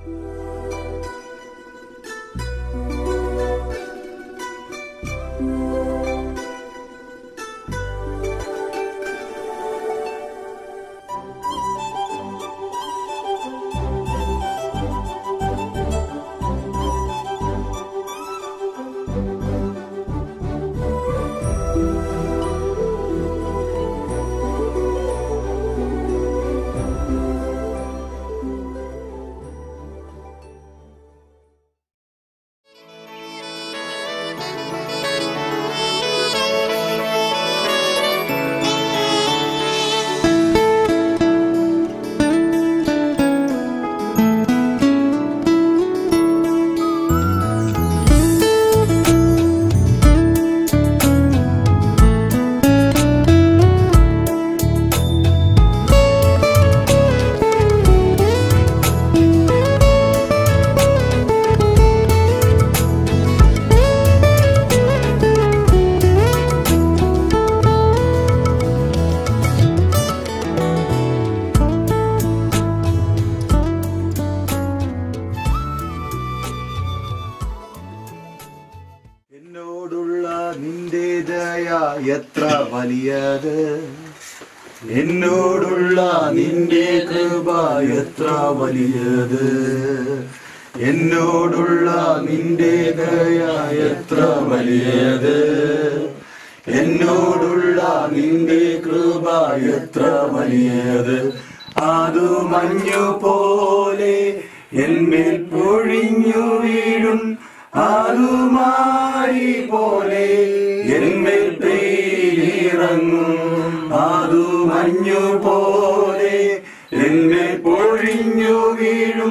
എത്ര വലിയത്, എന്നോടുള്ള നിന്റെ കൃപ എത്ര വലിയത്, എന്നോടുള്ള നിന്റെ ദയ എത്ര വലിയത്, എന്നോടുള്ള നിന്റെ കൃപ എത്ര വലിയത്. അതു മഞ്ഞു പോലെ എന്മേൽ പൊഴിഞ്ഞു വീഴും, അതുമായി പോലെ എന്മേൽ പെയ്തിറങ്ങും, അതു മഞ്ഞു പോലെ എന്മേൽ പൊഴിഞ്ഞു വീഴും,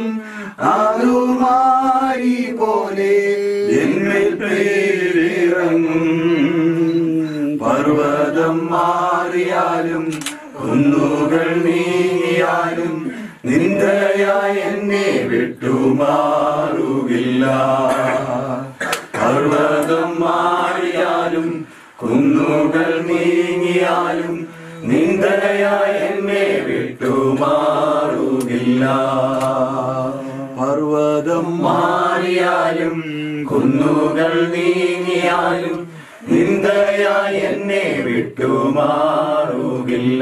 അതുമായി പോലെ എന്മേൽ പെയ്തിറങ്ങും. പർവ്വതം മാറിയാലും കുന്നുകൾ നീങ്ങിയാലും നിന്ദയായി എന്നെ വിട്ടുമാറുകില്ല. പർവ്വതം മാറിയാലും കുന്നുകൾ നീങ്ങിയാലും നിന്ദയായി എന്നെ വിട്ടുമാറുകില്ല. പർവ്വതം മാറിയാലും കുന്നുകൾ നീങ്ങിയാലും നിന്ദയായി എന്നെ വിട്ടുമാറുകില്ല.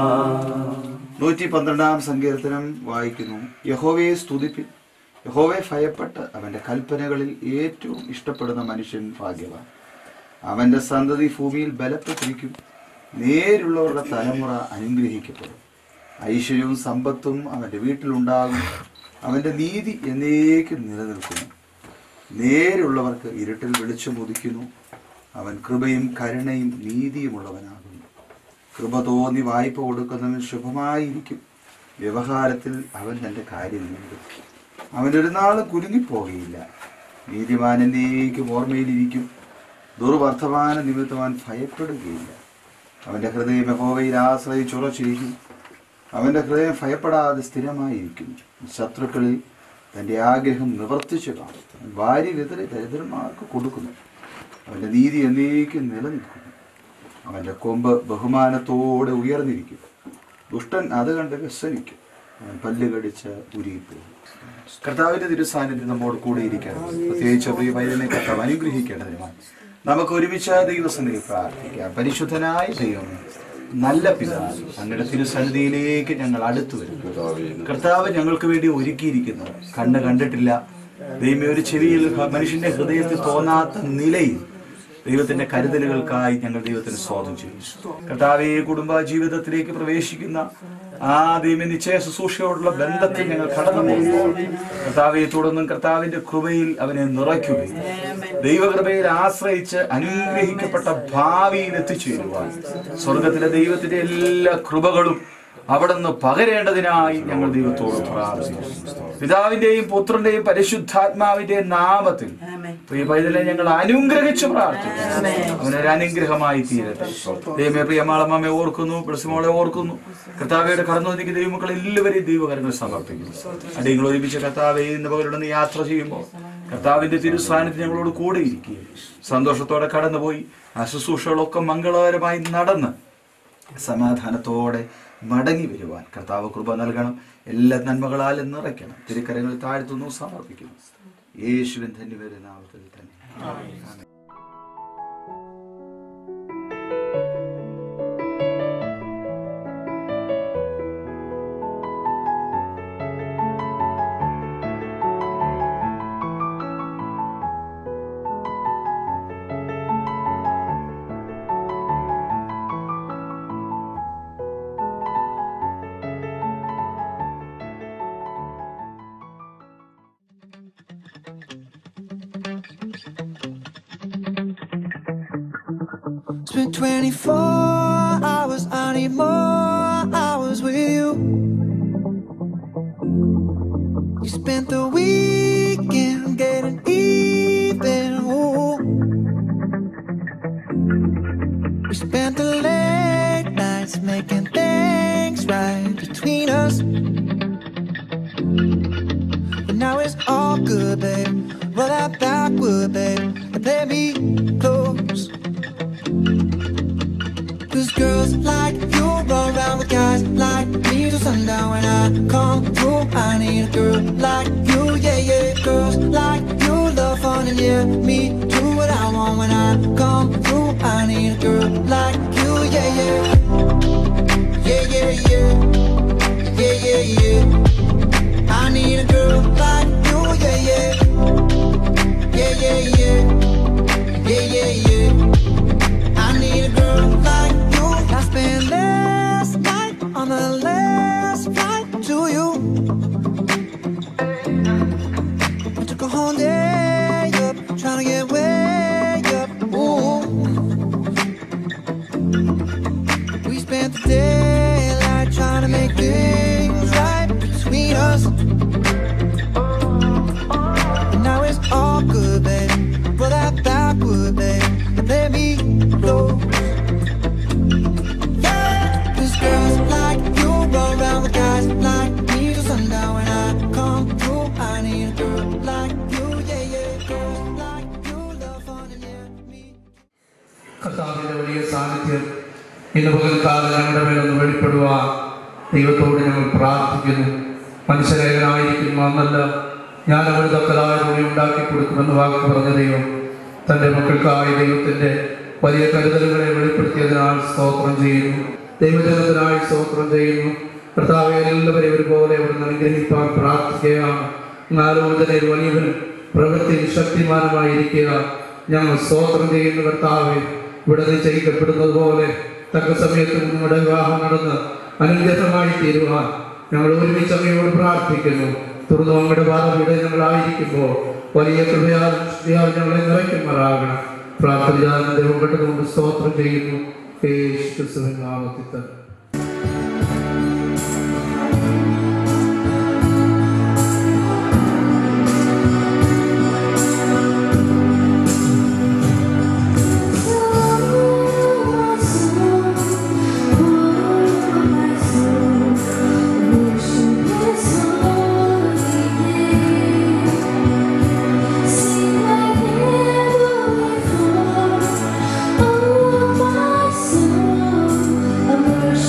112-ാം സങ്കീർത്തനം വായിക്കുന്നു. യഹോവയെ സ്തുതിപ്പിൻ, യഹോവയെ ഭയപ്പെട്ട് അവന്റെ കൽപ്പനകളിൽ ഏറ്റവും ഇഷ്ടപ്പെടുന്ന മനുഷ്യൻ ഭാഗ്യവാൻ. അവന്റെ സന്തതി ഭൂമിയിൽ ബലപ്പെട്ടിരിക്കും, നേരുള്ളവരുടെ തലമുറ അനുഗ്രഹിക്കപ്പെടും. ഐശ്വര്യവും സമ്പത്തും അവന്റെ വീട്ടിലുണ്ടാകും, അവന്റെ നീതി എന്നേക്കും നിലനിൽക്കുന്നു. നേരുള്ളവർക്ക് ഇരുട്ടിൽ വെളിച്ചം ഉദിക്കുന്നു, അവൻ കൃപയും കരുണയും നീതിയുമുള്ളവനാകുന്നു. കൃപ തോന്നി വായ്പ കൊടുക്കുന്നവൻ ശുഭമായിരിക്കും, വ്യവഹാരത്തിൽ അവൻ തന്റെ കാര്യം നേടും. അവനൊരു നാളും കുലുങ്ങിപ്പോകയില്ല. നീതിമാൻ എന്നേക്കും ഓർമ്മയിലിരിക്കും, ദുർവർത്തമാന നിമിത്തവാൻ ഭയപ്പെടുകയില്ല. അവന്റെ ഹൃദയം യഹോവയിൽ ആശ്രയിച്ചുറച്ചിരിക്കും, അവന്റെ ഹൃദയം ഭയപ്പെടാതെ സ്ഥിരമായിരിക്കും. ശത്രുക്കളിൽ തന്റെ ആഗ്രഹം നിവർത്തിച്ചു കാണും. ഭാര്യ വിതറി ദരിദ്രന്മാർക്ക് കൊടുക്കുന്നു, അവന്റെ നീതി എന്നേക്കും നിലനിൽക്കുന്നു. അവന്റെ കൊമ്പ് ബഹുമാനത്തോടെ ഉയർന്നിരിക്കും, ദുഷ്ടൻ അത് കണ്ട് വ്യസനിക്കും, അവൻ പല്ല് കടിച്ച് ഉരുകിപ്പോകും. കർത്താവിന്റെ തിരുസാന്നിധ്യം നമ്മോട് കൂടെ ഇരിക്കണം. പ്രത്യേകിച്ച് പ്രിയ പൈതലിനെ കർത്താവ് അനുഗ്രഹിക്കേണ്ടതിനുമായി നമുക്ക് ഒരുമിച്ച് ദൈവസന്നിധിയിൽ പ്രാർത്ഥിക്കാം. പരിശുദ്ധനായ ദൈവമേ, നല്ല പിതാവ്, അങ്ങയുടെ തിരുസന്നിധിയിലേക്ക് ഞങ്ങൾ അടുത്തു വരുന്നു. കർത്താവ് ഞങ്ങൾക്ക് വേണ്ടി ഒരുക്കിയിരിക്കുന്നത് കണ്ണ് കണ്ടിട്ടില്ല, ദൈവമേ, ഒരു ചെവിയിൽ മനുഷ്യന്റെ ഹൃദയത്തിൽ തോന്നാത്ത നിലയിൽ ദൈവത്തിന്റെ കരുതലുകൾക്കായി ഞങ്ങൾ ദൈവത്തിന് സ്തോത്രം ചെയ്യുന്നു. കർത്താവേ, കുടുംബ ജീവിതത്തിലേക്ക് പ്രവേശിക്കുന്ന ആ ദൈവ നിശ്ചയ ശുശ്രൂഷയോടുള്ള ബന്ധത്തിൽ ഞങ്ങൾ കടന്നു പോകുമ്പോൾ കർത്താവെ തുടർന്നും കർത്താവിന്റെ കൃപയിൽ അവനെ നിറയ്ക്കുകയും ദൈവകൃപയിൽ ആശ്രയിച്ച് അനുഗ്രഹിക്കപ്പെട്ട ഭാവിയിൽ എത്തിച്ചേരുവാൻ സ്വർഗത്തിലെ ദൈവത്തിന്റെ എല്ലാ കൃപകളും അവിടെ നിന്ന് പകരേണ്ടതിനായി ഞങ്ങൾ ദൈവത്തോട് പ്രാർത്ഥിക്കുന്നു. പിതാവിന്റെയും പുത്രന്റെയും പരിശുദ്ധാത്മാവിന്റെയും നാമത്തിൽ പ്രിയ പൈതലെ ഞങ്ങൾ അനുഗ്രഹിച്ച് പ്രാർത്ഥിക്കുന്നു. അവനൊരു അനുഗ്രഹമായി തീരട്ടെ. ദൈവമേ, പ്രിയമാളമ്മയെ ഓർക്കുന്നു, ബ്ലസ്മോളെ ഓർക്കുന്നു. കർത്താവയുടെ കടന്നു വന്നിരിക്കുന്ന ദൈവമക്കൾ എല്ലാവരെയും ദൈവകരങ്ങൾ സമർപ്പിക്കുന്നു. അടിയങ്ങൾ ഒരുമിച്ച് കർത്താവെ ഇന്ന് പകലിടന്ന് യാത്ര ചെയ്യുമ്പോൾ കർത്താവിന്റെ തിരുസാന്നിധ്യം ഞങ്ങളോട് കൂടെ ഇരിക്കുകയും സന്തോഷത്തോടെ കടന്നുപോയി ആ ശുശ്രൂഷകളൊക്കെ മംഗളകരമായി നടന്ന് സമാധാനത്തോടെ മടങ്ങി വരുവാൻ കർത്താവ് കൃപ നൽകണം. എല്ലാ നന്മകളാലും നിറയ്ക്കണം. തിരുക്കരങ്ങളിൽ താഴ്ത്തുന്നു, സമർപ്പിക്കുന്നു. യേശുവിൻ ധന്യവരുടെ നാമത്തിൽ തന്നെ. ആമേൻ. Spent 24 hours, I need more hours with you. You spent the weekend getting even, ooh. We spent the late nights making things right between us. But now it's all good, babe. Roll that backward, babe, and play me close. Cause girls like you run around with guys like me till sundown. When I come through, I need a girl like you, yeah, yeah. Girls like you love fun and yeah, me do what I want. When I come through, I need a girl like you, yeah, yeah. Yeah, yeah, yeah. Yeah, yeah, yeah. I need a girl like you, yeah, yeah. Yeah, yeah, yeah. Yeah, yeah, yeah. I need a girl like you. I spent last night on the last flight to you. I took a whole day up, trying to get way up. Ooh. We spent the daylight trying to make things right between us. And now it's all good, babe. Roll that backward, babe, and let me blow. Girls like you run around with guys like me till sundown. When I come through, I need a girl like you, yeah, yeah. Girls like you love fun and yeah, me. കർത്താവിന്റെ വലിയ സാന്നിധ്യം ഇന്ന് പകൽക്കാലം ഞങ്ങളുടെ മേലൊന്ന് വെളിപ്പെടുവാൻ ദൈവത്തോട് ഞങ്ങൾ പ്രാർത്ഥിക്കുന്നു. മനുഷ്യരേഖനായിരിക്കുന്നു അന്നല്ല, ഞാൻ അവർ തക്കതായ തുണി ഉണ്ടാക്കി കൊടുക്കുമെന്ന് വാക്ക് പറഞ്ഞ ദൈവം തൻ്റെ മക്കൾക്കായി ദൈവത്തിൻ്റെ വലിയ കരുതലുകളെ വെളിപ്പെടുത്തിയതിനാൽ സ്തോത്രം ചെയ്യുന്നു. ദൈവജനത്തിനായി സ്തോത്രം ചെയ്യുന്നു. കർത്താവെ, എല്ലാവരെയും ഒരുപോലെ ഇവിടുന്ന് അനുഗ്രഹിപ്പാൻ പ്രാർത്ഥിക്കുകയാണ്. ആലോചനയിൽ വലിയവനും പ്രവൃത്തിയിൽ ശക്തിമാനമായിരിക്കുക ഞങ്ങൾ സ്തോത്രം ചെയ്യുന്നു. കർത്താവെ, ഇവിടെ നിശ്ചയിക്കപ്പെടുന്നത് പോലെ തക്ക സമയത്ത് നിങ്ങളുടെ വിവാഹം നടന്ന് അനുഗ്രഹമായി തീരുവാൻ ഞങ്ങൾ ഒരുമിച്ച് അങ്ങയോട് പ്രാർത്ഥിക്കുന്നു. തുടർന്ന് അങ്ങയുടെ ഭാവിയുടെ ഞങ്ങളായിരിക്കുമ്പോൾ വലിയ കൃപയാൽ ഞങ്ങളെ നിറയ്ക്കുമാറാകണം. പ്രാർത്ഥന ദൈവം കണ്ടുകൊണ്ട് സ്തോത്രം ചെയ്യുന്നു. യേശു ക്രിസ്തുവിൻ നാമത്തിൽ തന്നെ. I'm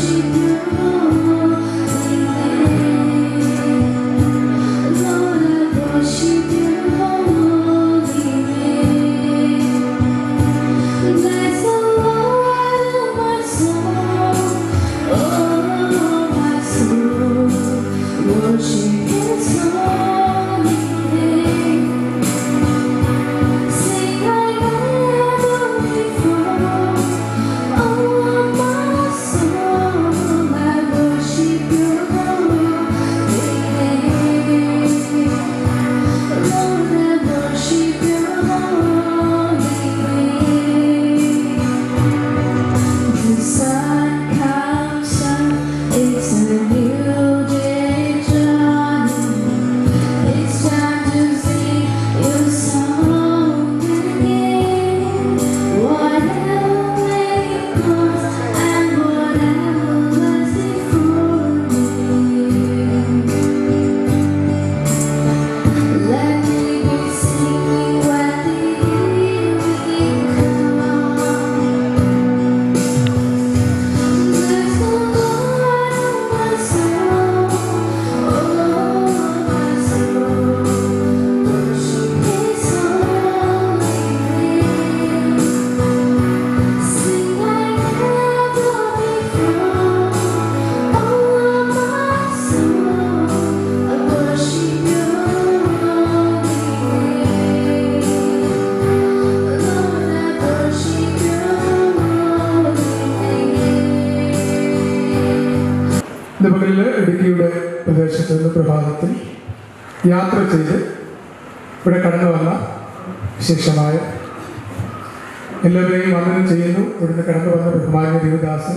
പകലിൽ ഇടുക്കിയുടെ പ്രദേശത്ത് നിന്ന് പ്രഭാതത്തിൽ യാത്ര ചെയ്ത് ഇവിടെ കടന്നു വന്ന വിശേഷമായ എല്ലാവരെയും വന്ദനം ചെയ്യുന്നു. ഇവിടുന്ന് കടന്നു വന്ന ബഹുമാന്യ ദേവദാസൻ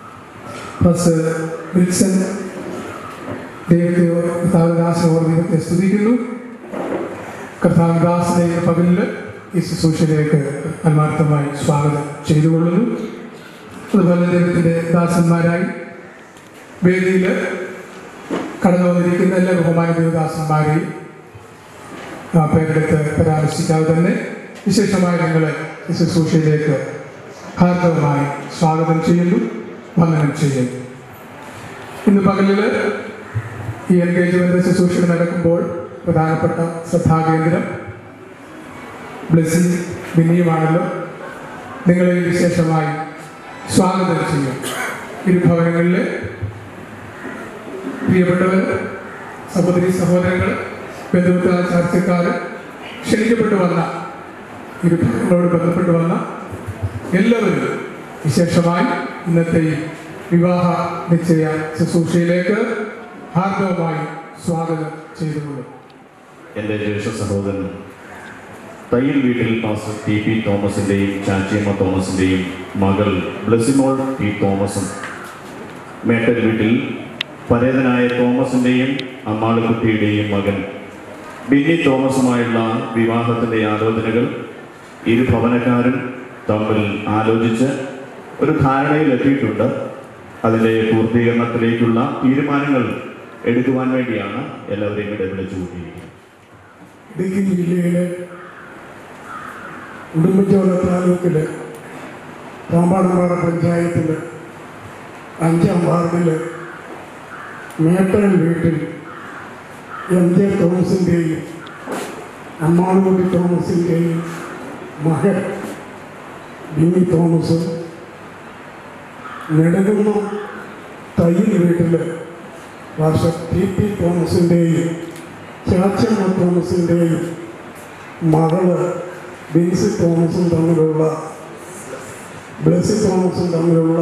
വിൽസൺ ദൈവത്തെ സ്തുതിക്കുന്നു. കർത്താവിദാസനെ പകലിൽ ഈ ശുശ്രൂഷയിലേക്ക് ആത്മാർത്ഥമായി സ്വാഗതം ചെയ്തുകൊള്ളുന്നു. അതുപോലെ ദൈവത്തിൻ്റെ ദാസന്മാരായി വേദിയിൽ കടന്നു വന്നിരിക്കുന്ന എല്ലാ ബഹുമാന്യ ദേവദാസന്മാരെയും പേരെടുത്ത് പരാമർശിക്കാതെ തന്നെ വിശേഷമായി ഞങ്ങളെ ഈ ശുശ്രൂഷയിലേക്ക് ഹാർദവമായി സ്വാഗതം ചെയ്യുന്നു, വന്ദനം ചെയ്യുന്നു. ഇന്ന് പകലിൽ ഈ എൻഗേജ്മെന്റ് ശുശ്രൂഷ നടക്കുമ്പോൾ പ്രധാനപ്പെട്ട ശ്രദ്ധാകേന്ദ്രം ബ്ലെസ്സിങ് ബിന്നിയുമാണല്ലോ. നിങ്ങളെ വിശേഷമായി സ്വാഗതം ചെയ്യും. ഇരുഭവനങ്ങളിലെ പ്രിയപ്പെട്ടവർ, സഹോദരി സഹോദരങ്ങൾ, ബന്ധുക്കാർ, ചർച്ചക്കാർ, ക്ഷണിക്കപ്പെട്ടു വന്ന ഇരുഭവനങ്ങളോട് ബന്ധപ്പെട്ടു വന്ന എല്ലാവരും വിശേഷമായി ഇന്നത്തെ വിവാഹ നിശ്ചയ ശുശ്രൂഷയിലേക്ക് ഹാർദവമായി സ്വാഗതം ചെയ്തുകൊള്ളും. എൻ്റെ ജ്യേഷ്ഠ സഹോദരൻ തയ്യൽ വീട്ടിൽ പാസ്റ്റർ ടി പി തോമസിൻ്റെയും ചാച്ചിയമ്മ തോമസിൻ്റെയും മകൾ ബ്ലെസിമോൾ ടി തോമസും, മേട്ടൽ വീട്ടിൽ പരേതനായ തോമസിൻ്റെയും അമ്മാളുകുട്ടിയുടെയും മകൻ ബിന്നി തോമസുമായുള്ള വിവാഹത്തിൻ്റെ ആലോചനകൾ ഇരു ഭവനക്കാരും തമ്മിൽ ആലോചിച്ച് ഒരു ധാരണയിലെത്തിയിട്ടുണ്ട്. അതിൻ്റെ പൂർത്തീകരണത്തിലേക്കുള്ള തീരുമാനങ്ങൾ എടുക്കുവാൻ വേണ്ടിയാണ് എല്ലാവരെയും ഇവിടെ വിളിച്ചു കൂട്ടിയിരിക്കുന്നത്. ഇടുക്കി ജില്ലയിലെ ഉടുമ്പൻചോല താലൂക്കിലെ പാമ്പാടുംപാറ പഞ്ചായത്തിൽ 5-ാം വാർഡിൽ മേട്ടൽ വീട്ടിൽ എം.ജെ. തോമസിൻ്റെയും അമ്മാളുകുട്ടി തോമസിൻ്റെയും മകൻ ബിന്നി തോമസും, നെടുകുന്നം തയ്യൽ വീട്ടിൽ പാസ്റ്റർ ടി പി തോമസിൻ്റെയും ചാച്ചമ്മ തോമസിൻ്റെയും മകള് ബിൻസി തോമസും തമ്മിലുള്ള ബ്ലെസ്സി തോമസും തമ്മിലുള്ള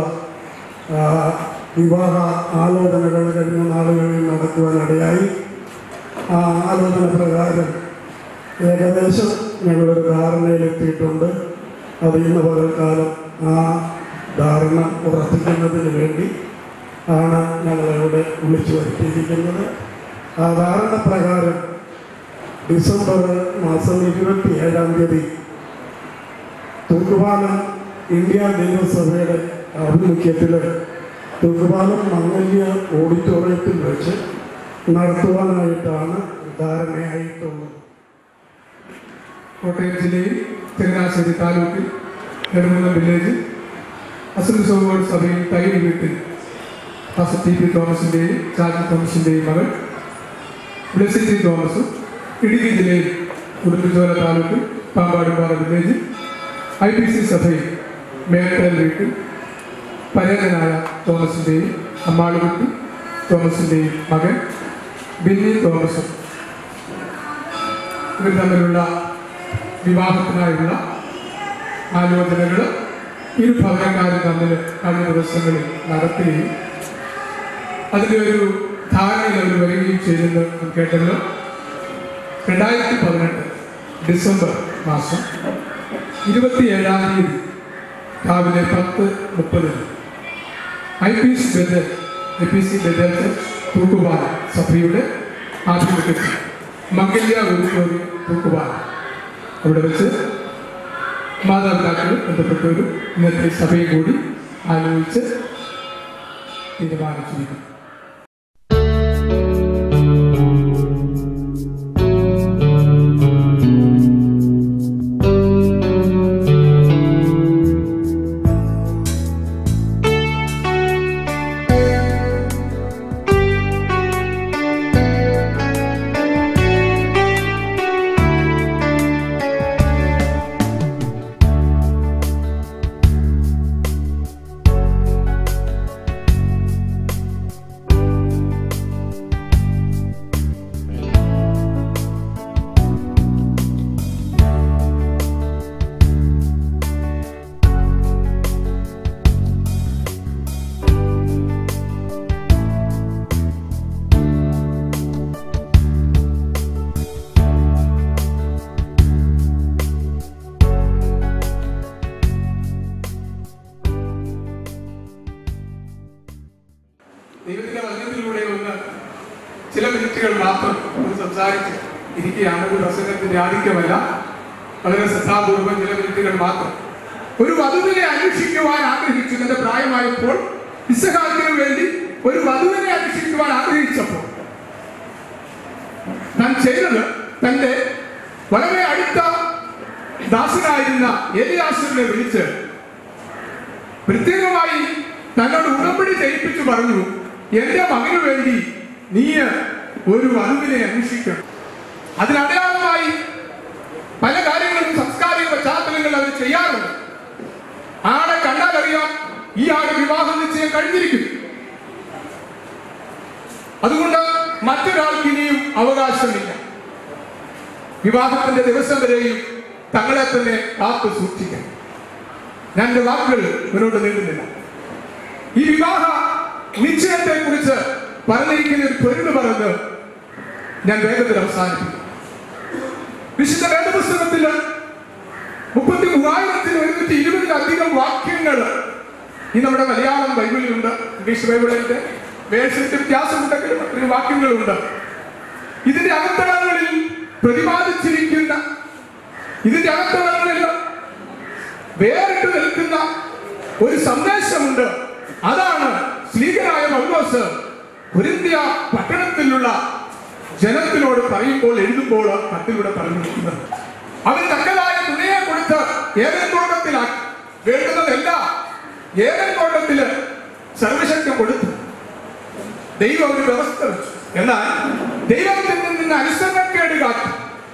വിവാഹ ആലോചനകൾ കഴിഞ്ഞ നാളുകളിൽ നടക്കുവാനിടയായി. ആ ആലോചന പ്രകാരം ഏകദേശം ഞങ്ങളൊരു ധാരണയിലെത്തിയിട്ടുണ്ട്. അത് ഇന്ന് പകൽക്കാലം ആ ധാരണ ഉറപ്പിക്കുന്നതിന് വേണ്ടി ആണ് ഞങ്ങളിവിടെ വിളിച്ചു വരുത്തിയിരിക്കുന്നത്. ആ ധാരണ പ്രകാരം ഡിസംബർ മാസം 27-ാം തീയതി തൂക്കുപാലം ഇന്ത്യ ദൈവസഭയുടെ ആഭിമുഖ്യത്തിൽ തൂക്കുപാലം മംഗല്യ ഓഡിറ്റോറിയത്തിൽ വെച്ച് നടത്തുവാനായിട്ടാണ് ധാരണയായിട്ടുള്ളത്. കോട്ടയം ജില്ലയിൽ ചങ്ങനാശ്ശേരി താലൂക്കിൽ നെടുമുന്നം വില്ലേജ് അസംബ്ലി സഭയിൽ തയ്യൽ വീട്ടിൽ പാസ്റ്റർ ടി പി തോമസിൻ്റെയും ചാച്ചി തോമസിൻ്റെയും മകൾ ബ്ലെസ്സി ടി തോമസും, ഇടുക്കി ജില്ലയിൽ ഉടുമ്പൻചോല താലൂക്കിൽ പാമ്പാടുംപാറ വില്ലേജ് IPC സഭയിൽ മേട്ടൽ വീട്ടിൽ പരേതനായ തോമസിൻ്റെയും അമ്മാളുകുട്ടി തോമസിൻ്റെയും മകൻ ബിന്നി തോമസും ഇവർ തമ്മിലുള്ള വിവാഹത്തിനായുള്ള ആലോചനകൾ ഇരു ഭവനക്കാരും തമ്മിൽ കഴിഞ്ഞ ദിവസങ്ങളിൽ നടത്തുകയും അതിൻ്റെ ഒരു ധാരണയിൽ അവർ വരികയും ചെയ്തെന്ന് കേട്ടല്ലോ. 2018 ഡിസംബർ മാസം 27-ാം തീയതി രാവിലെ 10:30 IPC ബദൽ തൂക്കുപാലം സഭയുടെ ആഭിമുഖ്യത്തിൽ മംഗല്യ ഓഡിറ്റോറിയം തൂക്കുപാലം അവിടെ വെച്ച് മാതാപിതാക്കൾ ബന്ധപ്പെട്ടവരും ഇന്നത്തെ സഭയും കൂടി ആലോചിച്ച് തീരുമാനിച്ചിരിക്കുന്നു. ഇരിക്കുകയാണ്. ഒരു പ്രസംഗത്തിന്റെ ആധിക്യമല്ല, വളരെ ശ്രദ്ധാപൂർവം ചില മിനിറ്റുകൾ മാത്രം. ഒരു വധുവിനെ അന്വേഷിക്കുവാൻ ആഗ്രഹിച്ചു. തന്റെ പ്രായമായപ്പോൾ ഇസ്ഹാക്കിന് വേണ്ടി ഒരു വധുവിനെ അന്വേഷിക്കുവാൻ ആഗ്രഹിച്ചപ്പോൾ താൻ ചെയ്തത് തന്റെ വളരെ അടുത്ത ദാസനായിരുന്ന എലിയാസറിനെ വിളിച്ച് പ്രത്യേകമായി തന്നോട് ഉടമ്പടി ചെയ്യിപ്പിച്ചു പറഞ്ഞു, എന്റെ മകന് വേണ്ടി നീ ഒരു വധുവിനെ അന്വേഷിക്കണം. അതിനടയാളമായി പല കാര്യങ്ങളും സംസ്കാരിക പശ്ചാത്തലങ്ങൾ അവർ ചെയ്യാറുണ്ട്. ആളെ കണ്ടാലറിയാം ഈ ആളെ വിവാഹ നിശ്ചയം കഴിഞ്ഞിരിക്കും. അതുകൊണ്ട് മറ്റൊരാൾക്ക് ഇനിയും അവകാശമില്ല. വിവാഹത്തിന്റെ ദിവസം വരെയും തങ്ങളെ തന്നെ കാത്തു സൂക്ഷിക്കണം. ഞാൻ എന്റെ വാക്കുകൾ മുന്നോട്ട് നീട്ടുന്നില്ല. ഈ വിവാഹ നിശ്ചയത്തെ കുറിച്ച് പറഞ്ഞിരിക്കുന്ന ഒരു പൊരുൾ പറഞ്ഞ് ഞാൻ വേഗത്തിൽ അവസാനിപ്പിക്കും. വിശുദ്ധ വേദപുസ്തകത്തില് 33,120 വാക്യങ്ങൾ ഈ നമ്മുടെ മലയാളം ബൈബിളിലുണ്ട്. ഇംഗ്ലീഷ് ബൈബിളിന്റെ വേഴ്സിന്റെ വ്യത്യാസമുണ്ടെങ്കിലും ഒത്തിരി വാക്യങ്ങളുണ്ട്. ഇതിന്റെ അകത്തളങ്ങളിൽ പ്രതിപാദിച്ചിരിക്കുന്ന, ഇതിന്റെ അകത്തളങ്ങളിൽ വേറിട്ട് നിൽക്കുന്ന ഒരു സന്ദേശമുണ്ട്. അതാണ് ശ്ലീഹനായ പൗലോസ് കൊരിന്ത്യ പട്ടണത്തിലുള്ള ജനത്തിനോട് പറയുമ്പോൾ, എഴുതുമ്പോൾ കത്തിലൂടെ പറഞ്ഞിരിക്കുന്നത്. അവൻ തക്കതായ തുണയെ കൊടുത്ത് ഏതെൻ തോട്ടത്തിലാക്കി. വേണ്ടുന്നതെല്ലാം ഏതെൻ തോട്ടത്തില് സർവശക്തി കൊടുത്തു. ദൈവം ഒരു വ്യവസ്ഥ വെച്ചു. എന്നാൽ ദൈവത്തിൽ നിന്ന് അനുസരണക്കേട് കാട്ടി.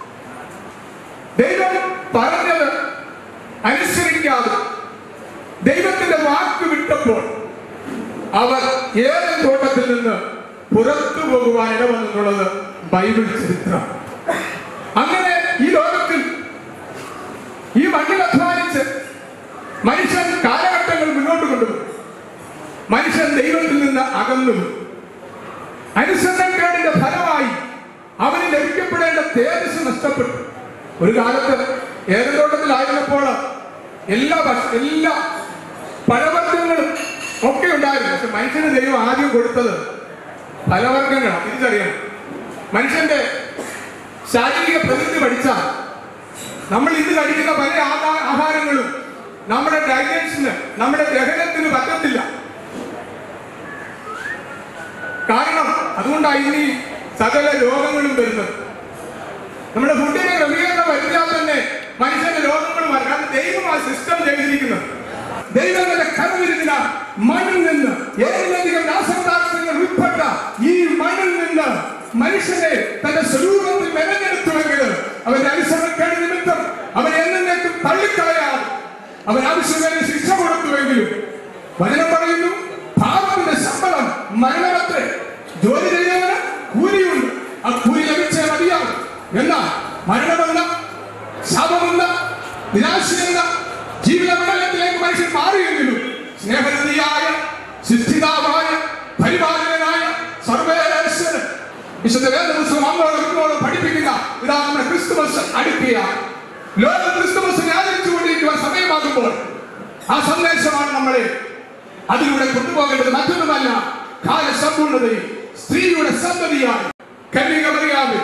ദൈവം പറഞ്ഞത് അനുസരിക്കാതെ ദൈവത്തിന്റെ വാക്ക് വിട്ടപ്പോൾ അവർ ഏതെൻ തോട്ടത്തിൽ നിന്ന് പുറത്തു പോകുവാൻ ഇടവെന്നുള്ളത് ബൈബിൾ ചരിത്രം. അങ്ങനെ ഈ ലോകത്തിൽ ഈ മണ്ണിൽ അധ്വാനിച്ച് മനുഷ്യൻ കാലഘട്ടങ്ങൾ മുന്നോട്ട് കൊണ്ടുപോയി. മനുഷ്യൻ ദൈവത്തിൽ നിന്ന് അകന്നു. അനുസരണക്കേടിന്റെ ഫലമായി അവന് ലഭിക്കപ്പെടേണ്ട തേജസ് നഷ്ടപ്പെട്ടു. ഒരു കാലത്ത് ഏതെൻ തോട്ടത്തിലായിരുന്നപ്പോൾ എല്ലാ പഴവർഗ്ഗങ്ങളും ഒക്കെ ഉണ്ടായിരുന്നു. പക്ഷെ മനുഷ്യന് ദൈവം ആദ്യം കൊടുത്തത് ഫലവർഗ്ഗങ്ങളാണ്. തിരിച്ചറിയണം. മനുഷ്യന്റെ ശാരീരിക പ്രകൃതി പഠിച്ചാൽ നമ്മൾ ഇന്ന് കഴിക്കുന്ന പല ആഹാരങ്ങളും നമ്മുടെ ഡൈജഷന്, നമ്മുടെ ദഹനത്തിന് പറ്റത്തില്ല. കാരണം അതുകൊണ്ടാണ് ഇനി സകല രോഗങ്ങളും വരുന്നത്. നമ്മുടെ ഫുഡിനെ ക്രമീകരണം വരുത്തിയാൽ തന്നെ മനുഷ്യന്റെ രോഗങ്ങൾ മാറും. കാരണം ദൈവം ആ സിസ്റ്റം ചെയ്തിരിക്കുന്നത്. ദൈവങ്ങളുടെ കരവിരുന്ന മണ്ണിൽ നിന്ന് ഏതിലധികം രാസപദാർത്ഥങ്ങൾ ഉൾപ്പെട്ട ഈ മണ്ണിൽ നിന്ന് മനുഷ്യനെ തന്റെ സ്വരൂപത്തിൽ മെനഞ്ഞെടുത്തുവെങ്കിൽ അവന്റെ അനുസരണക്കേട് നിമിത്തം അവൻ എന്നേക്കും തള്ളിക്കളയാതെ അവൻ ആവശ്യമായ ശിക്ഷ കൊടുത്തുവെങ്കിലും വചനം പറയുന്നു, പാപത്തിന്റെ ശമ്പളം മരണമത്രേ. ജോലി ചെയ്യുന്നവന് കൂലിയുണ്ട്. ആ കൂലി ലഭിച്ചേ മതിയാകും. എന്നാൽ മരണമെന്ന, ശാപമെന്ന, നിരാശയെന്ന ജീവിതമണ്ഡലത്തിലേക്ക് മനുഷ്യൻ മാറിയെങ്കിലും സ്നേഹനിധിയായ, സിദ്ധിതാവായ, പരിപാലകനായ സർവേശ്വരൻ വിശുദ്ധ വേദപുസ്തകം നമ്മളോട് പഠിപ്പിക്കുന്ന ഇതാ നമ്മുടെ ക്രിസ്തുമസ് അടുക്കുകയാണ്. ലോകം ക്രിസ്തുമസിനെ ആചരിച്ചുകൊണ്ടിരിക്കുവാൻ സമയമാകുമ്പോൾ ആ സന്ദേശമാണ് നമ്മളെ അതിലൂടെ കൊണ്ടുപോകേണ്ടത്. മറ്റൊന്നുമല്ല, കാലസമ്പൂർണതയിൽ സ്ത്രീയുടെ സന്തതിയായി കന്യക മറിയാമേ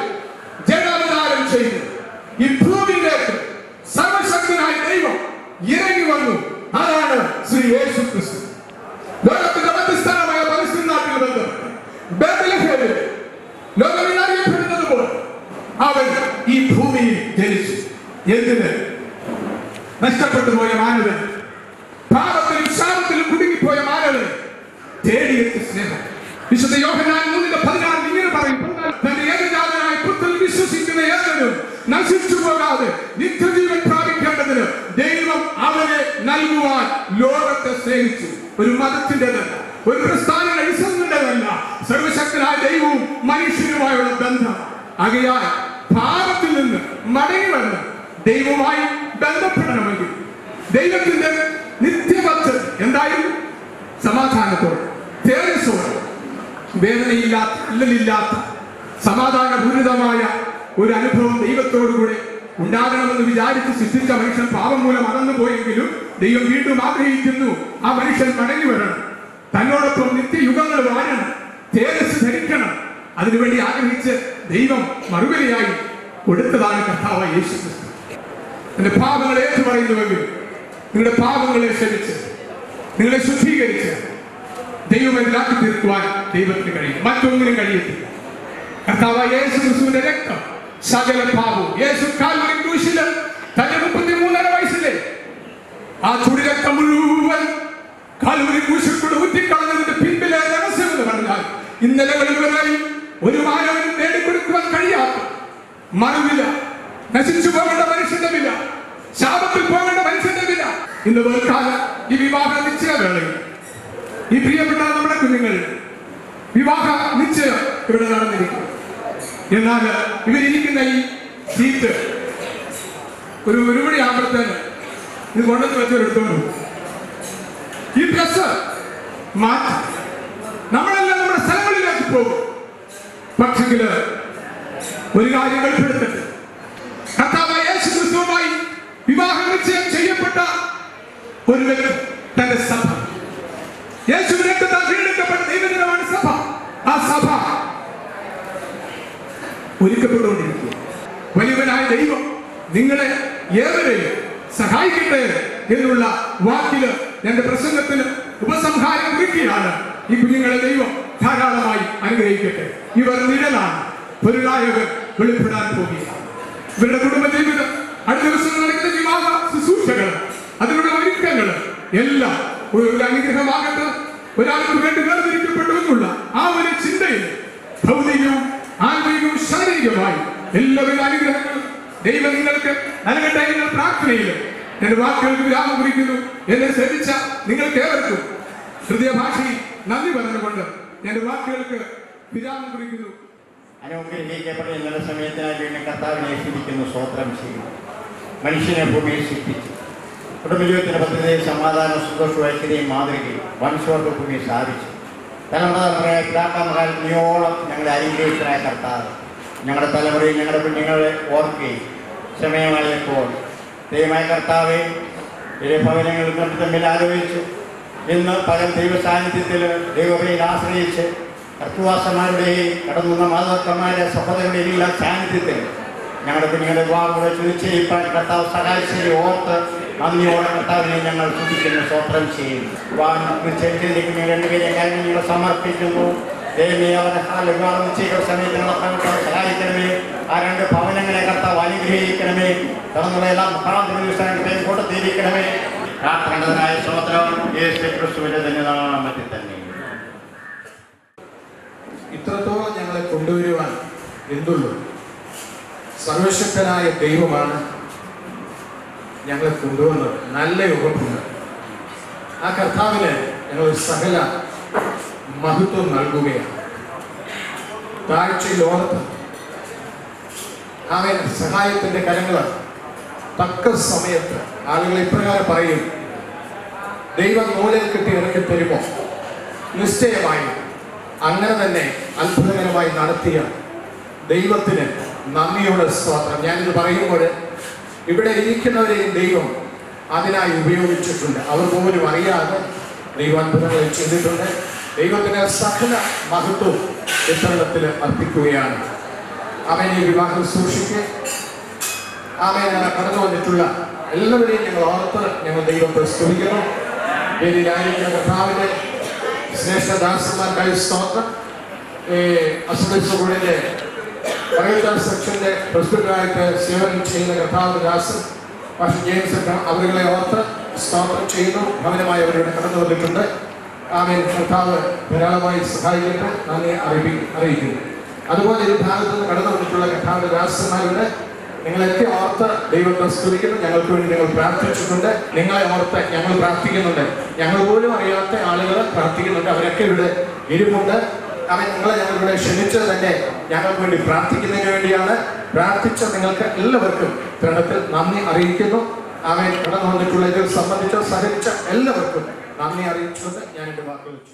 ജനാവതാരം ചെയ്ത് ഈ ഭൂമിയിലേക്ക് സർവശക്തനായ ദൈവം ഇറങ്ങി വന്നു. അതാണ് ശ്രീ യേശു ക്രിസ്തു. ലോകത്തിന്റെ മധ്യസ്ഥാനമായ പലസ്തീൻ നാട്ടിൽ ബന്ധപ്പെട്ട് ബേത്ലഹേമിൽ ലോകത്തിൽ അറിയപ്പെടുന്നത് പോലെ അവൻ ഈ ഭൂമിയിൽ ജനിച്ചു. എന്തിന്? നഷ്ടപ്പെട്ടു പോയ മാനവൻ, പാപത്തിലും ശാപത്തിലും കുടുങ്ങിപ്പോയ മാനവൻ തേടിയെത്തിയ സ്നേഹം. വിശുദ്ധ യോഹന്നാൻ 3:16 ഇങ്ങനെ പറയും, തന്റെ ഏകജാതനായ പുത്രൻ വിശ്വസിക്കുന്ന ഏവനും നശിച്ചു പോകാതെ നിത്യജീവൻ പ്രാപിക്കേണ്ടതിന് ദൈവം അവനെ നൽകുവാൻ ലോകത്തെ സ്നേഹിച്ചു. ഒരു മതത്തിൻ്റെതല്ല, ഒരു പ്രസ്ഥാന അടിസ്ഥാനത്തിൻ്റെതല്ല, സർവശക്തനായ ദൈവവും മനുഷ്യനുമായുള്ള ബന്ധം. ആകയാൽ പാപത്തിൽ നിന്ന് മടങ്ങി വന്ന് ദൈവവുമായി ബന്ധപ്പെടണമെങ്കിൽ ദൈവത്തിന്റെ നിത്യപദ്ധതി എന്തായിരുന്നു? സമാധാനത്തോടെ, തേജസ്സോടെ, വേദനയില്ലാത്ത, ഇല്ലലില്ലാത്ത, സമാധാനപൂരിതമായ ഒരു അനുഭവം ദൈവത്തോടുകൂടെ ഉണ്ടാകണമെന്ന് വിചാരിച്ച് സൃഷ്ടിച്ച മനുഷ്യൻ പാപം മൂലം അകന്നു പോയെങ്കിലും ദൈവം വീണ്ടും ആഗ്രഹിക്കുന്നു ആ മനുഷ്യൻ മടങ്ങി വരണം, തന്നോടൊപ്പം നിത്യയുഗങ്ങൾ വാഴണം, തേജസ് ധരിക്കണം. അതിനുവേണ്ടി ആഗ്രഹിച്ച് ദൈവം മറുപടിയായി കൊടുത്തതാണ് കർത്താവ് യേശു ക്രിസ്തു. നിന്റെ പാപങ്ങളെ ഏറ്റുപറയുന്നുവെങ്കിൽ നിങ്ങളുടെ പാപങ്ങളെ ക്ഷമിച്ച് നിങ്ങളെ ശുദ്ധീകരിച്ച് ദൈവം ഇതിലാക്കി തീർക്കുവാൻ ദൈവത്തിന് കഴിയും, മറ്റൊന്നിനും കഴിയത്തില്ല. കർത്താവ് യേശു ക്രിസ്തുവിന്റെ രക്തം സകല പാപവും യേശു കാൽവരി ക്രൂശിൽ തന്റെ 33 വയസ്സിലെ ആ ചുടി രക്തം മുഴുവൻ കാൽവരി ക്രൂശിൽ കൂടെ ഊറ്റിക്കളഞ്ഞതിന്റെ പിൻപിലെ രഹസ്യം എന്ന് പറഞ്ഞാൽ ഇന്നലകളിൽ വരായി ഒരു മാനവനും നേടിക്കൊടുക്കുവാൻ കഴിയാത്ത മറുവില, നശിച്ചു പോകേണ്ട മനുഷ്യന്റെ വില, ശാപത്തിൽ പോകേണ്ട മനുഷ്യന്റെ വില ഇന്ന് വേർക്കാലം ഈ വിവാഹ നിശ്ചയ വേളയിൽ ഈ പ്രിയപ്പെട്ട നമ്മുടെ കുഞ്ഞുങ്ങൾ വിവാഹ നിശ്ചയം ഇവിടെ നടന്നിരിക്കും. എന്നാൽ ഇവരിയ്ക്കുന്ന ഈ സീറ്റ് ഒരു മണി ആകുമ്പോഴത്തേന് ഇത് കൊണ്ടുവന്ന് വെച്ചവരെടുത്തോളൂ. ഈ ഡ്രസ് മാറ്റി നമ്മളെല്ലാം നമ്മുടെ സ്ഥലങ്ങളിലേക്ക് പോകും. പക്ഷെങ്കിൽ ഒരു കാര്യം വെളിപ്പെടുത്തട്ടെ, കർത്താവായ യേശു ക്രിസ്തുവുമായി വിവാഹ നിശ്ചയം ചെയ്യപ്പെട്ട ഒരു വ്യക്തി തന്റെ സഭ, യേശുവിനെ വീണ്ടെടുക്കപ്പെട്ട ദൈവജനമാണ് സഭ. ആ സഭ ഒരുക്കപ്പെട്ടുകൊണ്ടിരിക്കുക. വലിയവനായ ദൈവം നിങ്ങളെ ഏവരെയും സഹായിക്കട്ടെ എന്നുള്ള വാക്കില് എന്റെ പ്രസംഗത്തിന് ഉപസംഹാരം കുറിക്കുകയാണ്. ഈ കുഞ്ഞുങ്ങളെ ദൈവം ധാരാളമായി അനുഗ്രഹിക്കട്ടെ. ഇവർ നിഴലാണ്, പൊരുളായവർ വെളിപ്പെടാൻ പോകുകയാണ്. ഇവരുടെ കുടുംബ ജീവിതം, അടുത്ത ദിവസം നടക്കുന്ന വിവാഹ ശുശ്രൂഷകൾ, അതിനുള്ള ഒരുക്കങ്ങൾ എല്ലാം ഒരു അനുഗ്രഹമാകട്ടെ. ഒരാൾക്ക് വേണ്ടി വേർതിരിക്കപ്പെട്ടു എന്നുള്ള ആ ഒരു ചിന്തയിൽ ഭൗതികവും ആത്മീയവും ശാരീരികമായി എല്ലാവരുടെ അനുഗ്രഹങ്ങളും ദൈവം നിങ്ങൾക്ക് നൽകട്ടെ എന്ന പ്രാർത്ഥനയിൽ എന്റെ വാക്കുകൾക്ക് വിരാമം കുറിക്കുന്നു. എന്നെ ശ്രമിച്ച നിങ്ങൾക്ക് ഏവർക്കും ഹൃദയഭാഷയിൽ നന്ദി പറഞ്ഞുകൊണ്ട് എന്റെ വാക്കുകൾക്ക് വിരാമം കുറിക്കുന്നു. അനുഗ്രഹിക്കപ്പെട്ട ഇന്നലെ സമയത്തിനായി വീണ്ടും കർത്താവിനെ സ്തുതിക്കുന്നു, സ്തോത്രം ചെയ്യുന്നു. മനുഷ്യനെ ഭൂമിയിൽ സൃഷ്ടിച്ചു, കുടുംബജീവിതത്തിന്റെ പദ്ധതിയിൽ സമാധാന സന്തോഷവും ഐക്യതയും മാതൃകയും വംശോർക്ക് ഭൂമിയെ സ്ഥാപിച്ചു. തലമുറയായി പിതാക്കന്മാരോളം ഞങ്ങളെ അനുഗ്രഹിച്ചതായ കർത്താവ് ഞങ്ങളുടെ തലമുറയിൽ ഞങ്ങളുടെ കുഞ്ഞുങ്ങളെ ഓർക്കുകയും സമയമായപ്പോൾ ദൈവമായ കർത്താവെ ഭവനങ്ങൾ തമ്മിൽ ആലോചിച്ചു ഇന്ന് പകൽ ദൈവ സാന്നിധ്യത്തിൽ ദൈവത്തിൽ ആശ്രയിച്ച് കർത്തൃവാസന്മാരുടെയും കടന്നുന്ന മാതാക്കന്മാരുടെ സഹോദരരുടെയും എല്ലാ സാന്നിധ്യത്തിൽ ഞങ്ങളുടെ കുഞ്ഞുങ്ങളുടെ വിവാഹങ്ങളെ ചുരിച്ചയിപ്പാൻ കർത്താവ് സഹായിച്ചതിനെ ഓർത്ത് നന്ദിയോടെ കർത്താവിനെ ഞങ്ങൾ സ്തുതിക്കുന്നു, സ്തോത്രം ചെയ്യുന്നു. വിവാഹം രണ്ടുപേരെ കാര്യങ്ങൾ ഞങ്ങൾ സമർപ്പിക്കുന്നു. ദൈവമേ അവരെ വിവാഹം നിശ്ചയിക്കുന്ന സമയത്ത് നടത്താൻ സഹായിക്കണമേ. ആ 2 ഭവനങ്ങളെ കർത്താവ് അനുഗ്രഹിക്കണമേ. കടന്നുള്ള എല്ലാ ദിവസങ്ങളെയും കൂട്ടത്തിരിക്കണമേ. പ്രാർത്ഥനയായ സ്തോത്രം യേശു ക്രിസ്തുവിന്റെ തന്നെ നാമത്തിൽ തന്നെ. ഇത്രത്തോളം ഞങ്ങളെ കൊണ്ടുവരുവാൻ എന്തുള്ളൂ, സർവശക്തനായ ദൈവമാണ് ഞങ്ങളെ കൊണ്ടുവന്നത്. നല്ല ഉറപ്പുണ്ട്. ആ കർത്താവിന് ഞങ്ങൾ സകല മഹത്വം നൽകുകയാണ്. താഴ്ചയിൽ ഓർത്ത് അവൻ സഹായത്തിന്റെ കരങ്ങൾ തക്ക സമയത്ത് ആളുകൾ ഇപ്രകാരം പറയും, ദൈവം നൂലിൽ കിട്ടി ഇറക്കി തരുമോ? നിശ്ചയമായി അങ്ങനെ തന്നെ അത്ഭുതകരമായി നടത്തിയ ദൈവത്തിന് നന്ദിയോടെ സ്തോത്രം. ഞാനിത് പറയുമ്പോൾ ഇവിടെ ഇരിക്കുന്നവരെയും ദൈവം അതിനായി ഉപയോഗിച്ചിട്ടുണ്ട്. അവർ പോലും അറിയാതെ ദൈവാത്ഭുതങ്ങൾ ചെയ്തിട്ടുണ്ട്. ദൈവത്തിന് സകല മഹത്വം ഇത്തരണത്തിൽ അർപ്പിക്കുകയാണ്. അവൻ ഈ വിവാഹം സൂക്ഷിക്കുക. അവൻ കടന്നു വന്നിട്ടുള്ള എല്ലാവരെയും ഞങ്ങൾ ഓർത്ത് ഞങ്ങൾ ദൈവത്തെ സ്തുതിക്കുന്നു. വേദിയിലായിരിക്കുന്ന കർത്താവിന്റെ ശ്രേഷ്ഠദാസന്മാർക്കായി സ്തോത്രം. അസുഖന്റെ സെക്ഷന്റെ പ്രസിഡന്റായിട്ട് സേവനം ചെയ്യുന്ന കർത്താവിന്റെ ദാസൻ പക്ഷേ ജെയിംസ് അവരുകളെ ഓർത്ത് സ്തോത്രം ചെയ്യുന്നു. ഭവനമായി അവരുടെ കടന്നു വന്നിട്ടുണ്ട്. ആമേൻ. കർത്താവ് ധാരാളമായി സഹായിക്കട്ടെ. നന്ദി അറിയിക്കുന്നു. അതുപോലെ ഒരു ഭാഗത്ത് നിന്ന് കടന്നു വന്നിട്ടുള്ള കർത്താവിന്റെ ദാസന്മാരുടെ നിങ്ങളൊക്കെ ഓർത്ത് ദൈവത്തെ സ്തുതിക്കുന്നു. ഞങ്ങൾക്ക് വേണ്ടി ഞങ്ങൾ പ്രാർത്ഥിച്ചിട്ടുണ്ട്. നിങ്ങളെ ഓർത്ത് ഞങ്ങൾ പ്രാർത്ഥിക്കുന്നുണ്ട്. ഞങ്ങൾ പോലും അറിയാത്ത ആളുകൾ പ്രാർത്ഥിക്കുന്നുണ്ട്. അവരൊക്കെ ഇവിടെ ഇരിപ്പുണ്ട്. അവൻ നിങ്ങളെ ഞങ്ങളിവിടെ ക്ഷണിച്ചത് തന്നെ ഞങ്ങൾക്ക് വേണ്ടി പ്രാർത്ഥിക്കുന്നതിന് വേണ്ടിയാണ്. പ്രാർത്ഥിച്ച നിങ്ങൾക്ക് എല്ലാവർക്കും തൃണത്തിൽ നന്ദി അറിയിക്കുന്നു. അവൻ കടന്നു വന്നിട്ടുള്ള ഇതിൽ സംബന്ധിച്ച് സഹകരിച്ച എല്ലാവർക്കും നന്ദി അറിയിച്ചുകൊണ്ട് ഞാൻ എൻ്റെ വാക്കുകൾ വെച്ചു.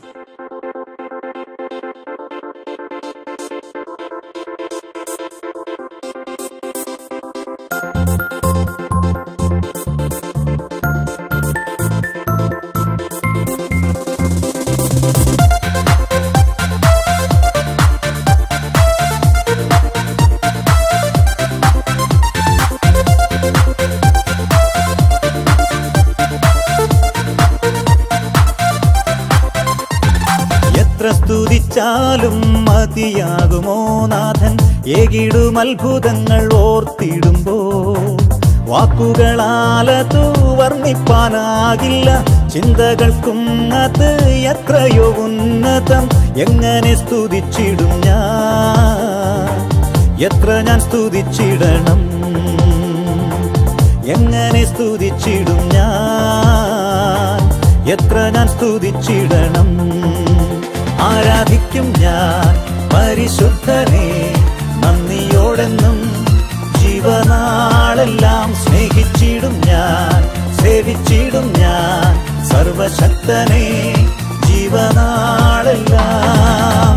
സ്തുതിച്ചാലും മതിയാകുമോ നാഥൻ ഏകിടും അത്ഭുതങ്ങൾ ഓർത്തിടുമ്പോൾ വാക്കുകളാലതു വർണ്ണിപ്പാനാകില്ല ചിന്തകൾക്കും അത് എത്രയോ ഉന്നതം എങ്ങനെ സ്തുതിച്ചിടും ഞാൻ എത്ര ഞാൻ സ്തുതിച്ചിടണം എങ്ങനെ സ്തുതിച്ചിടും ഞാൻ എത്ര ഞാൻ സ്തുതിച്ചിടണം ആരാധിക്കും ഞാൻ പരിശുദ്ധനെ നന്ദിയോടെന്നും ജീവനാളെല്ലാം സ്നേഹിച്ചിടും ഞാൻ സേവിച്ചിടും ഞാൻ സർവശക്തനെ ജീവനാളെല്ലാം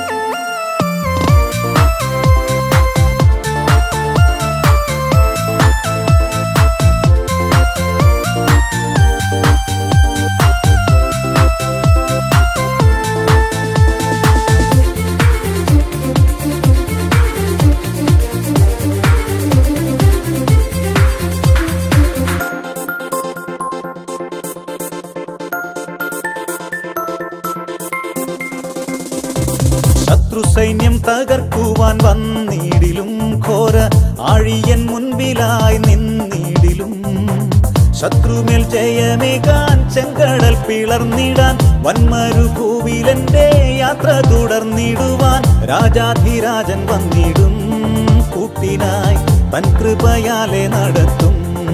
സൈന്യം തകർക്കുവാൻ വന്നിടിലും ഘോര ആഴിയൻ മുൻപിലായി നിന്നിടിലും ശത്രുമേൽ ജയമേകാൻ ചെങ്കടൽ പിളർന്നിടാൻ വന്മരുഭൂവിലെന്റെ യാത്ര തുടർന്നിടുവാൻ രാജാധിരാജൻ വന്നിടും കൂട്ടിനായി തൻ കൃപയാലെ നടത്തും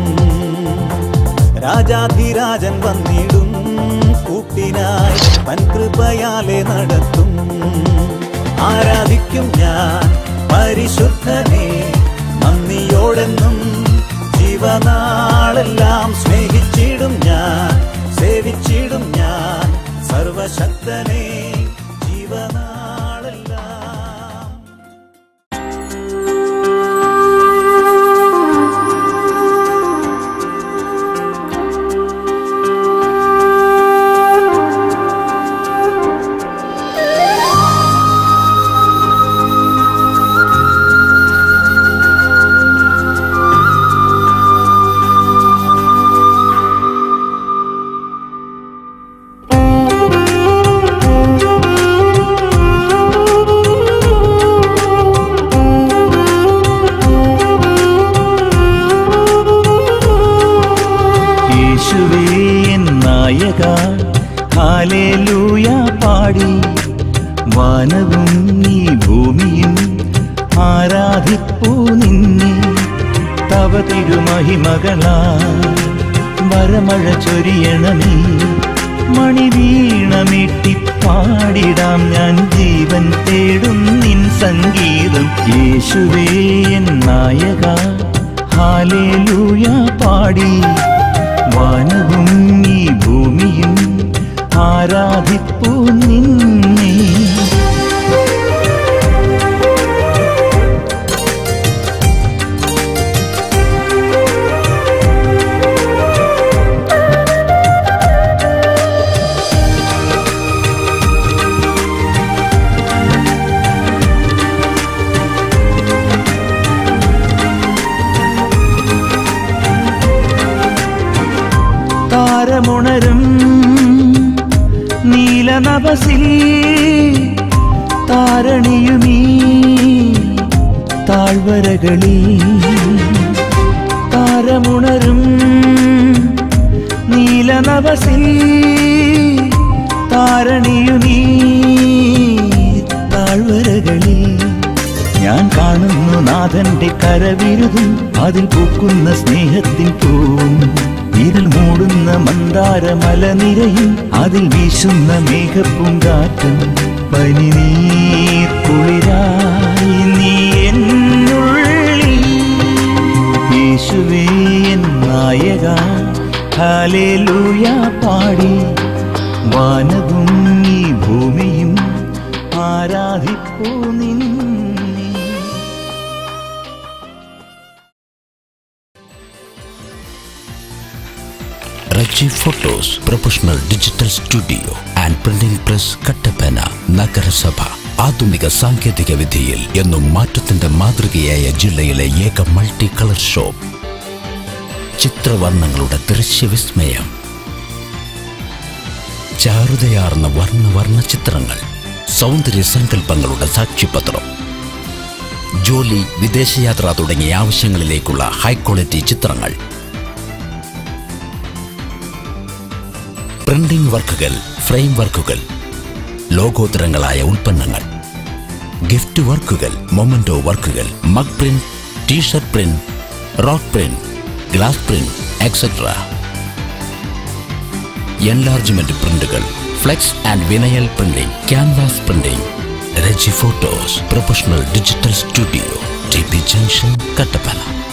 രാജാധിരാജൻ വന്നിടും കൂട്ടിനായി തൻ കൃപയാലെ നടത്തും ആരാധിക്കും ഞാൻ പരിശുദ്ധനെ നന്ദിയോടെന്നും ജീവനാളെല്ലാം സ്നേഹിച്ചിടും ഞാൻ സേവിച്ചിടും ഞാൻ സർവശക്തനെ ജീവനാളെല്ലാം ഹല്ലേലൂയ പാടി വാനവും നീ ഭൂമിയും ആരാധിപ്പൂ നിന്നെ തവ തിരുമഹിമകളാ വരമഴ ചൊരിയണമേ മണിവീണമീട്ടി പാടിടാം ഞാൻ ജീവൻ തേടും നിൻ സംഗീതം യേശുവേ എൻ നായക ഹല്ലേലൂയ പാടി വാനവും ഈ ഭൂമിയും ആരാധിപ്പൂ നിന്നെ താരമുണരും നീലനഭസിൽ താരണിയുമീ താഴ്വരകളിൽ താരമുണരും നീലനഭസിൽ താരണിയുമീ താഴ്വരകളിൽ ഞാൻ കാണുന്നു നാഥന്റെ കരവിരുതും അതിൽ പൂക്കുന്ന സ്നേഹത്തിൻ പൂവും ഇതിൽ മൂടുന്ന മന്ദാരമലനിരയും അതിൽ വീശുന്ന മേഘപ്പൂങ്കാറ്റും പനിനീർ കുളിരായി നീ എന്നുള്ളിൽ യേശുവേ എൻ നായക ഹല്ലേലൂയ പാടി വാനവും ഈ ഭൂമിയും ആരാധിപ്പൂ നിന്നെ Raji Photos Professional Digital Studio and Printing Press Kattappana നഗരസഭ ആധുനിക സാങ്കേതിക വിദ്യയിൽ എന്നും മാറ്റത്തിന്റെ മാതൃകയായ ജില്ലയിലെ ഏക മൾട്ടി കളർ ഷോപ്പ് ചിത്രവർണ്ണങ്ങളുടെ ദൃശ്യവിസ്മയം ചാരുതയാർന്ന വർണ്ണ ചിത്രങ്ങൾ സൗന്ദര്യ സങ്കല്പങ്ങളുടെ സാക്ഷ്യപത്രം. ജോലി, വിദേശയാത്ര തുടങ്ങിയ ആവശ്യങ്ങളിലേക്കുള്ള ഹൈ ക്വാളിറ്റി ചിത്രങ്ങൾ, പ്രിന്റിംഗ് വർക്കുകൾ, ഫ്രെയിം വർക്കുകൾ, ലോകോത്തരങ്ങളായ ഉൽപ്പന്നങ്ങൾ, ഗിഫ്റ്റ് വർക്കുകൾ, മൊമെന്റോ വർക്കുകൾ, mug print, T shirt print, rock print, glass print, etcetera. Enlargement പ്രിന്റുകൾ, flex and vinyl printing, canvas printing. Reji photos professional digital studio, T P junction, Kattappana.